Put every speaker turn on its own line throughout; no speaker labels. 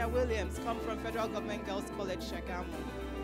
Tanya Williams, come from Federal Government Girls College, Shagamu.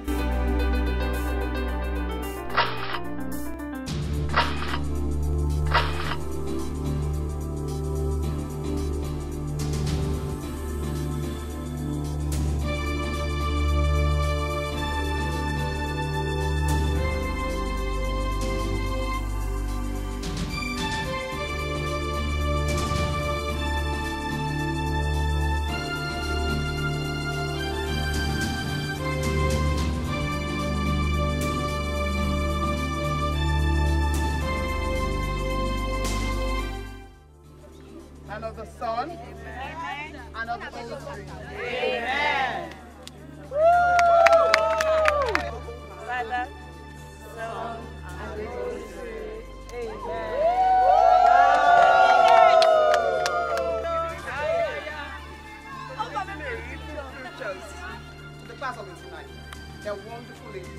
And of the Son, amen. And of the Holy Spirit,
amen. Father, Son, and the Holy Spirit, amen.
To the class of 89, they're wonderful ladies.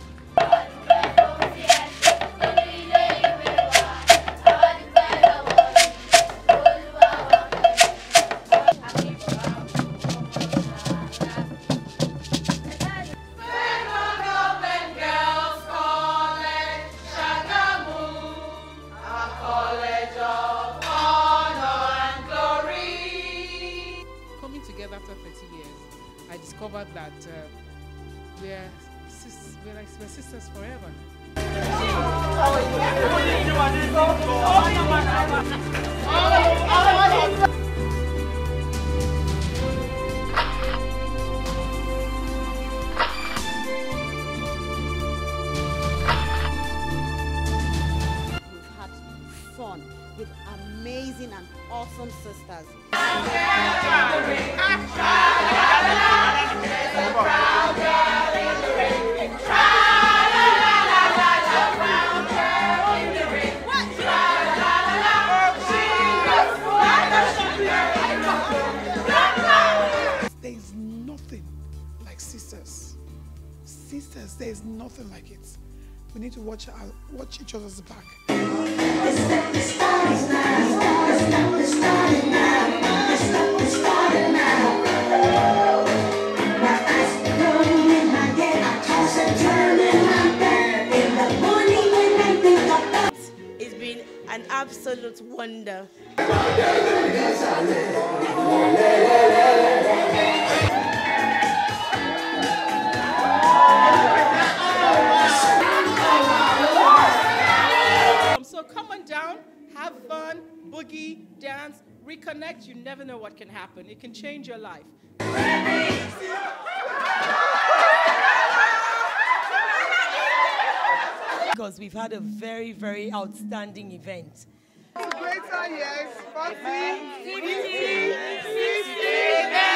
Together after 30 years, I discovered that we're sisters forever.
We've had fun with amazing and awesome sisters.
There's nothing like sisters. Sisters, there's nothing like it. We need to watch each other's back.
It's been an absolute wonder.
So come on down, have fun, boogie, dance, reconnect. You never know what can happen. It can change your life.
Because we've had a very, very outstanding event.
Greater, yes, 40, 50, 60,